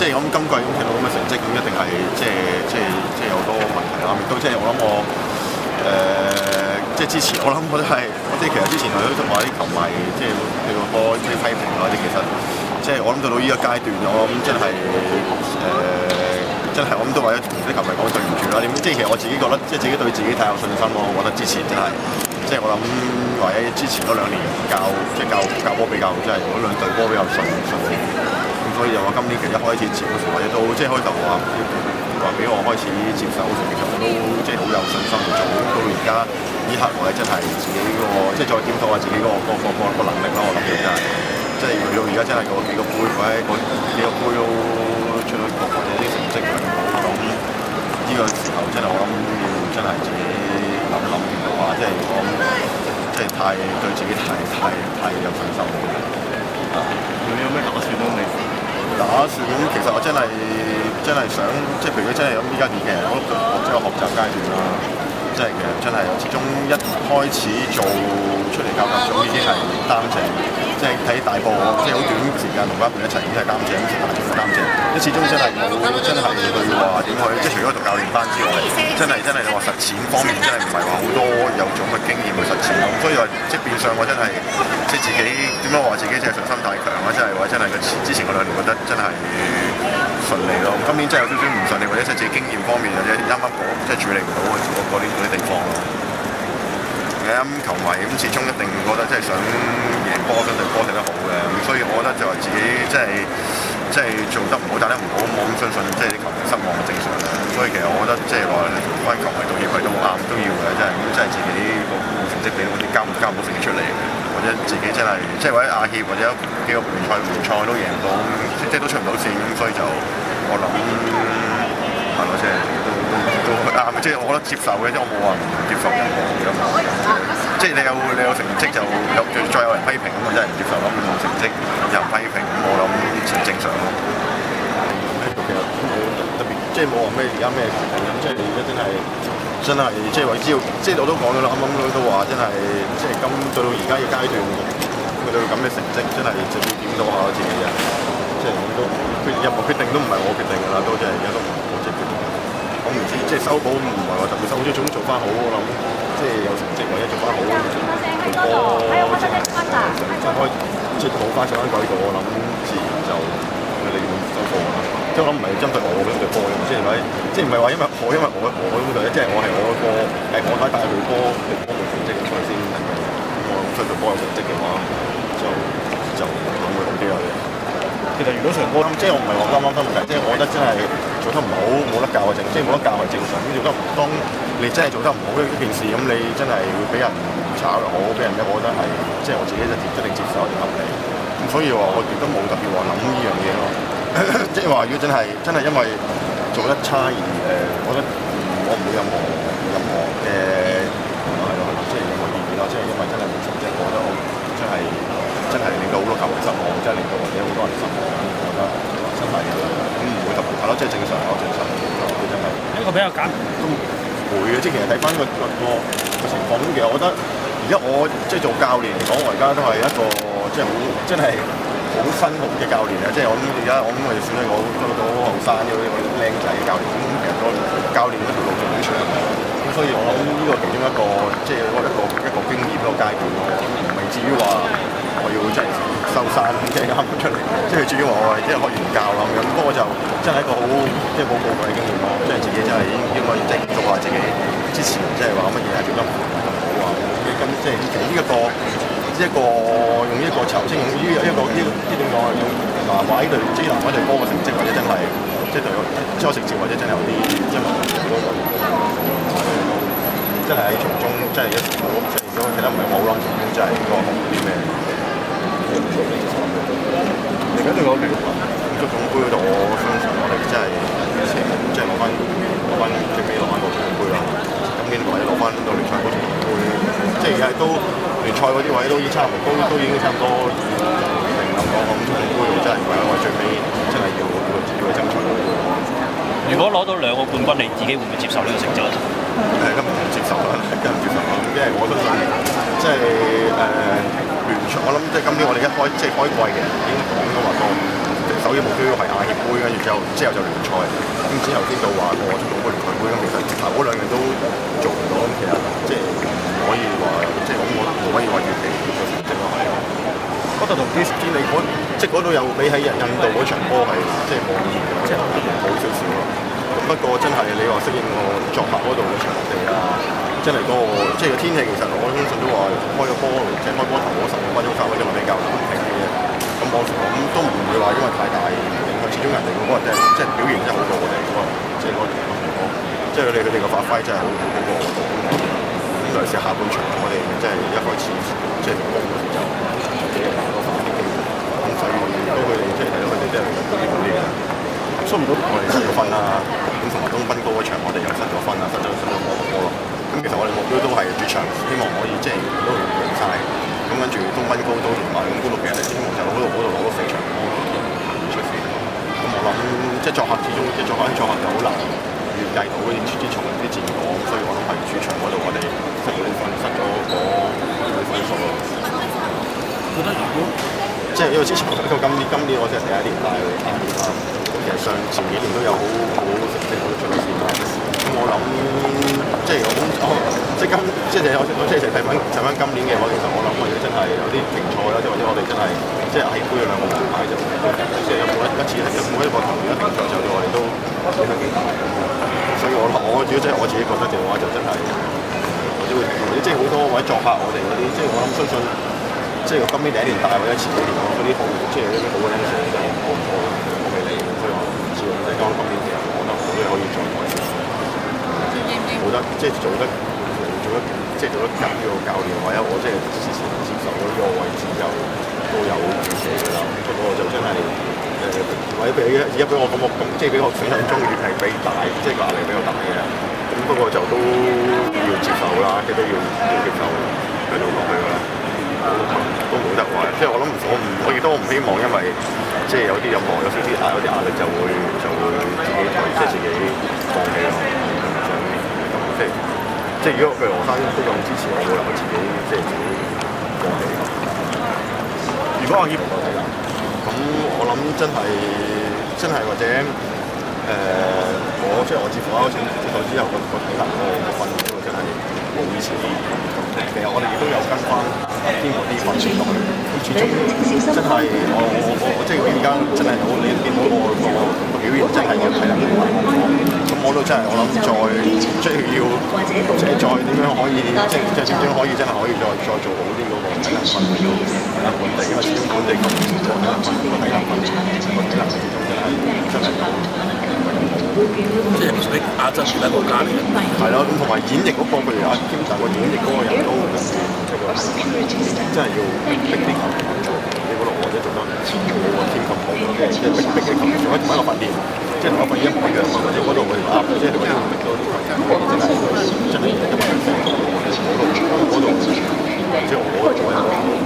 即係咁今季咁踢到咁嘅成績，咁一定係即係有好多問題啦。亦都即係我諗即係之前我諗我都係，即係其實之前我都話啲球迷即係對個波啲批評啦，其實即係我諗到呢個階段，我諗真係我諗都為咗同啲球迷講對唔住啦。即係其實我自己覺得，即係自己對自己太有信心咯。我覺得之前真係，即係我諗或者之前嗰2年教波比較即係嗰2隊波比較順利。咁所以就話今年其實一開始前嗰時或者都即係開頭話俾我開始接手嘅時候，我都即係好有信心去做。到而家呢刻我係真係自己嗰個即係再檢討下自己嗰個能力啦。我諗真係即係去到而家真係嗰幾個杯或者嗰幾個杯都出到局或者啲成績唔好，咁呢個時候真係我諗要真係自己諗嘅話，即係講即係太對自己太有信心啦。 有咩打算都未？ 打算其實我真係想，即係譬如真係咁依家其實我即係學習階段啦，即係其實真係始終一開始做出嚟教習組已經係擔正，即係睇大埔即係好短時間同班輩一齊已經係擔正，咁其他全部擔正，即始終真係冇真係去話點去，即係除咗讀教練班之外，真係你話實踐方面真係唔係話好多有種嘅經驗去實踐咯，所以話即係變相我真係即係自己點樣話自己即係信心太強啦，真係話真係之前嗰2年覺得真係順利咯，今年真係有少少唔順利，或者即係自己經驗方面或者啱啱即係處理唔到嗰啲地方咯。咁球迷咁始終一定覺得即係想贏波，想對波踢得好嘅，咁所以我覺得就話自己即係做得唔好，打得唔好，冇咁相信即係啲球迷失望係正常嘅。所以其實我覺得即係話關球迷道歉係都啱，都要嘅，即係自己個成績俾到啲交唔到成績出嚟，或者自己真係即係或者亞協或者幾個聯賽都贏唔到，即係都出唔到線，咁所以就我諗係咯，即係都啱，即係我覺得接受嘅，即係我冇話唔接受任何嘢咯。即係你有成績就再有人批評咁，我真係唔接受咯。冇成績有人批評咁，我諗正常咯。其實都冇特別，即係冇話咩而家咩決定咁，即係而家真係即係話只要即係我都講咗啦，啱啱都話真係即係咁到而家嘅階段，去到咁嘅成績，真係就要檢討下自己嘅。即係我都任何決定都唔係我決定㗎啦，都即係而家都唔係我自己決定。我唔知即係修補唔係話特別修補，總做翻好我諗，即係有成績或者做翻好個波，即係即係好翻上翻軌道，我諗自然就你要收貨啦。即係我諗唔係針對我嗰隊波嘅，即係咪？即係唔係話因為我嗰隊咧，即係我係我個我睇帶隊波冇成績，所以先我出隊波有成績嘅話，就會好啲啦。其實如果場波即係我唔係話啱分問題，即係我覺得真係做得唔好，冇得教係正，即係冇得教係正常。咁做得當你真係做得唔好嘅一件事，咁你真係會俾人炒又好，俾人我覺得係即係我自己就一定接受一定合理。咁所以話我亦都冇特別話諗呢樣嘢咯。即係話如果真係因為做得差而我覺得我唔會任何嘅係咯，即係任何意見咯。即係因為真係冇成績，我覺得我真係令到好多球迷失望，真係令到或者好多人失望。我覺得真係唔會特別係咯，即係正常咯，正常。真係一個比較簡都會嘅，即係其實睇翻個情況。咁其實我覺得而家我即係做教練嚟講，我而家都係一個即係好真係好新嘅教練啊！即係我諗而家我諗我哋選咗個都好後生嘅靚仔嘅教練，咁其實個教練嗰條路仲好長。咁所以我諗呢個其中一個即係一個經驗一個階段咯，唔係至於話我要真係收山即係啱出嚟，即係至於話我係即係學完教啦咁。不過就真係一個好即係好寶貴嘅經驗咯，即係自己真係應該即係做下自己之前即係話乜嘢係做得唔好啊！咁即係其實呢一個用呢一個籌稱用呢點講啊？用南華呢隊波嘅成績，或者真係即係對初成績或者真係有啲因為真係喺從中真係如果睇得唔係好啦，從中真係應該學啲咩？嚟緊仲有聯合足總杯嗰度，我相信我哋真係即係攞翻最尾攞翻個總杯啦。今年或者攞翻到聯賽嗰個總杯，即係而家都聯賽嗰啲位都已經差唔多，都已經差唔多定諗講咁總杯真係我最尾真係要去爭取。 如果攞到2個冠軍，你自己會唔會接受呢個成績？ 根本唔接受啦，根本唔接受啦。因為我相信即係聯賽，我諗即係今年我哋開季嘅已經講咗話個首要目標係亞協杯，跟住之後就聯賽，咁之後先到話個足總杯聯賽杯，咁其實直頭嗰兩樣都做唔到，咁其實即係唔可以話，即係我唔可以話預期個成績咯，係。嗰度同啲天理即係嗰度又比喺印度嗰場波係即係冇意義嘅，即係好少少咯。不過真係你話適應個作客嗰度嘅場地啊，真係嗰個即係個天氣其實我相信都話開咗波，即係開波頭嗰15分鐘30分鐘比較難評嘅啫。咁我都唔會話因為太大影響，始終人哋嗰個即係表現真係好過我哋嗰個，即係嗰個情況，即係佢哋個發揮真係好過我哋。咁尤其是下半場，我哋即係一開始即係攻嗰時就幾日打多反擊機會，咁所以都佢哋即係睇到佢哋真係表現好啲嘅。蘇唔到我哋失咗分啦，咁同埋東賓高嗰場我哋又失咗分啦，失咗波咯。咁其實我哋目標都係主場，希望可以即係都贏晒。咁跟住東賓高都連埋，咁嗰度其實希望就嗰度攞到4場波出線。咁我諗即係作客始終即係作客就好難預計到啲從啲戰果，所以我諗係主場嗰度我哋失咗啲分，失咗嗰分數咯。 覺得如果即係因為之前我睇到今年我真係第一年帶去參與啦。其實前幾年都有好成績我都出咗線啦。咁我諗即係即係睇翻今年嘅話，其實我諗我哋真係有啲停賽啦，即係或者我哋真係即係亞協杯有2個銀牌就即係有每一個球員一停賽就我哋都影響幾大。所以我主要即係我自己覺得嘅話就真係或者會即係好多或者作客我哋嗰啲，即係我諗相信即係今年第一年帶或者前幾年嗰啲好即係一啲好嘅因素真係我未嚟，所以我唔知喎。即係講今年其實我覺得好多嘢可以再改善。做得即係做得緊呢個教練，或者我即係之前接受咗呢個位置就都有預期㗎啦。不過就真係或者而家俾我感覺咁，即係比我想象中越係比大，即係個壓力比較大嘅。咁不過就都要接受啦，即係都要接受繼續落去㗎啦。都冇得話，即係我亦都唔希望因為即係有啲有少少大有啲壓力就會自己放棄咯。即係如果譬如何生都咁支持我，冇能夠自己放棄。如果我協我睇啦，咁我諗真係或者我即係我接受之後個體能個訓練嗰度真係冇以前咁。其實我哋亦都有跟翻天和啲訓練落去，咁始終真係我即係而家真係你見到我個表現真係個體能好大咁我都真係我諗再即係要即係再點樣可以即係點樣可以真係可以再做好啲嗰個體能訓練咯，本地因為始終本地咁個體能訓練個體能始終真係即係比亞洲其他國家嚟嘅。 係咯，咁同埋演繹嗰個，譬如阿兼大個演繹嗰個人都真係要逼啲球員去做，你嗰度或者做得冇個添咁好，即係逼啲球員做一個訓練，即係同一個一模一樣或者嗰度我哋話，即係嗰啲逼到啲球員真係因為嗰度即係我即係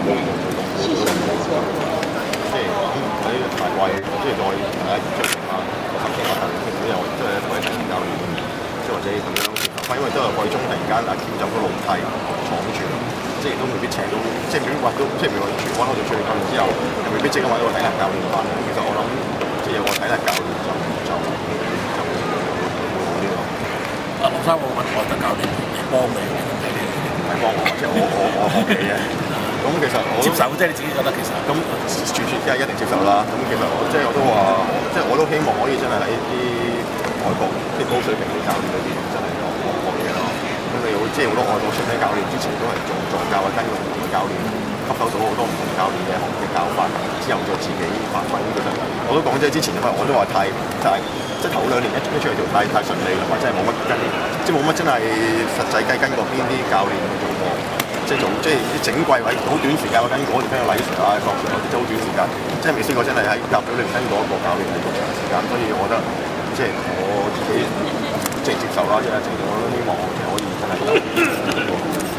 喺大貴，即係再大家出嚟啊！即係同一教練，即係或者咁樣因為都係季中突然間阿 Q 就個輪替闖住，即係都未必請到，即係未必揾到，即係譬如話全安嗰度出嚟訓練之後，未必即刻揾到個體能教練翻嚟。其實我諗，即係有個體能教練就會好啲咯。 阿羅生，我問外籍教練幫你， 唔係幫我，即係我學嘅啫。咁其實我接受，即係你自己覺得其實咁全梗係一定接受啦。咁其實我都話，即係我都希望可以真係喺啲外國啲高水平嘅教練裏邊真係學嘢咯。咁你好，即係好多外國出名教練之前都係做助教啊，跟住唔同嘅教練吸收到好多唔同教練嘅學嘅教法，之後再自己發揮。其實我都講即係之前因為我都話太即係頭2年一出嚟做太順利，同埋真係冇乜即係冇乜真係實際跟過邊啲教練去做過。即係啲整季位好短時間，我跟嗰條跟個禮 Sir 啊、郭 Sir 嗰啲都好短時間，即係未試過真係喺甲組裏面跟過一個教練係咁長時間，所以我覺得即係我自己即係接受啦，即係程度我都希望可以真係。